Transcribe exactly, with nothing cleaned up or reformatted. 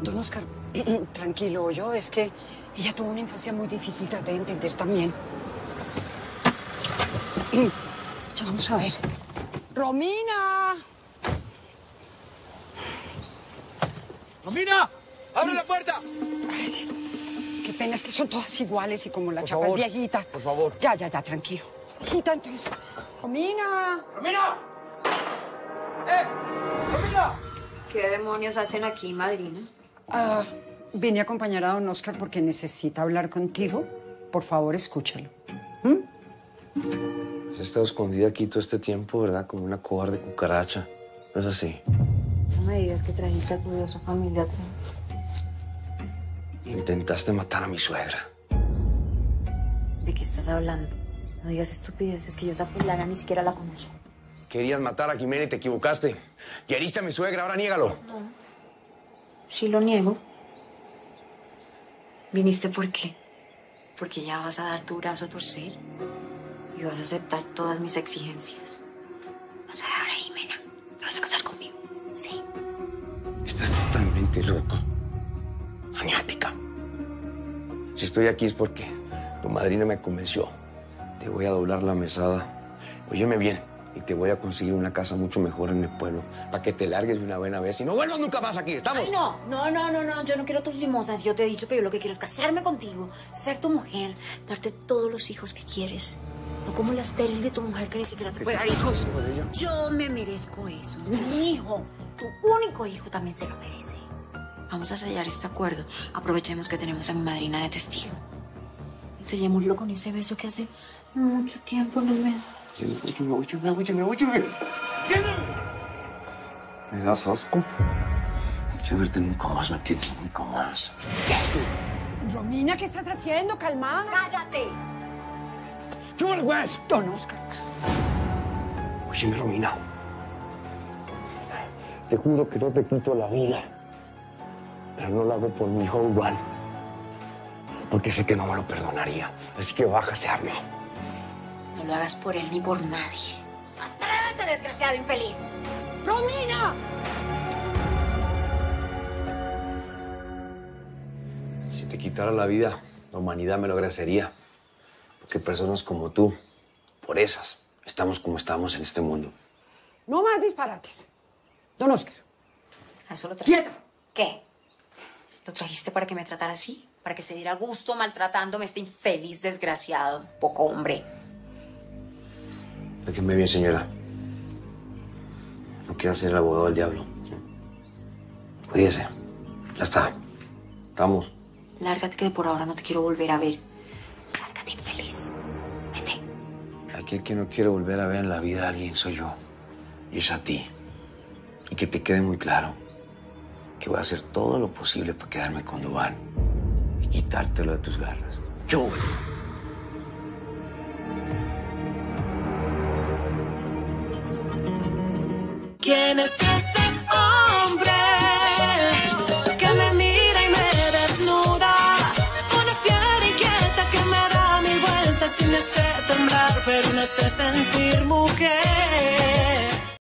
Don Oscar, tranquilo, yo es que ella tuvo una infancia muy difícil, traté de entender también. Ya vamos a ver. ¡Romina! ¡Romina! ¡Abre la puerta! Ay, qué pena, es que son todas iguales y como la por chapa favor, es viejita. Por favor. Ya, ya, ya, tranquilo. Hijita, entonces. ¡Romina! ¡Romina! ¡Eh! ¡Romina! ¿Qué demonios hacen aquí, madrina? Ah, vine a acompañar a don Oscar porque necesita hablar contigo. Por favor, escúchalo. ¿Mm? Has estado escondida aquí todo este tiempo, ¿verdad? Como una cobarde cucaracha. ¿No es así? No me digas que trajiste a tu diosa familia atrás. Intentaste matar a mi suegra. ¿De qué estás hablando? No digas estupideces, que yo esa fulana ni siquiera la conozco. Querías matar a Jimena y te equivocaste. Y heriste a mi suegra, ahora niégalo. No. Sí lo niego. ¿Viniste por qué? Porque ya vas a dar tu brazo a torcer y vas a aceptar todas mis exigencias. Vas a dejar a Jimena. ¿Te vas a casar conmigo? Sí. Estás totalmente loco. Maniática. Si estoy aquí es porque tu madrina me convenció. Te voy a doblar la mesada. Óyeme bien. Y te voy a conseguir una casa mucho mejor en el pueblo para que te largues de una buena vez y no vuelvas nunca más aquí. ¿Estamos? Ay, no, no, no, no, no. Yo no quiero tus limosnas. Yo te he dicho que yo lo que quiero es casarme contigo, ser tu mujer, darte todos los hijos que quieres. No como la estéril de tu mujer que ni siquiera te puede dar hijos. Yo me merezco eso. Mi hijo, tu único hijo, también se lo merece. Vamos a sellar este acuerdo. Aprovechemos que tenemos a mi madrina de testigo. Sellémoslo con ese beso que hace mucho tiempo no me... Óyeme, óyeme, óyeme, óyeme. ¿Me das asco? Quiero verte nunca más, ¿me entiendes? Nunca más. Romina, ¿qué estás haciendo? Calmada. ¡Cállate! ¡Chúbale, pues! Don Oscar. Óyeme, Romina. Te juro que no te quito la vida. Pero no lo hago por mi hijo Iván. Porque sé que no me lo perdonaría. Así que bájase, arma. No lo hagas por él ni por nadie. ¡Atrévete, desgraciado infeliz! ¡Romina! Si te quitara la vida, la humanidad me lo agradecería. Porque personas como tú, por esas, estamos como estamos en este mundo. No más disparates. Don Oscar. ¿A eso lo trajiste? ¡Quieto! ¿Qué? ¿Lo trajiste para que me tratara así? ¿Para que se diera gusto maltratándome este infeliz desgraciado? Poco hombre. Déjeme bien, señora. No quiero ser el abogado del diablo. Cuídese. Ya está. Vamos. Lárgate, que por ahora no te quiero volver a ver. Lárgate, infeliz. Vete. Aquel que no quiere volver a ver en la vida a alguien soy yo. Y es a ti. Y que te quede muy claro que voy a hacer todo lo posible para quedarme con Duván y quitártelo de tus garras. Yo. ¿Quién es ese hombre que me mira y me desnuda? Una fiera inquieta que me da mil vueltas y me hace temblar, pero me hace sentir muy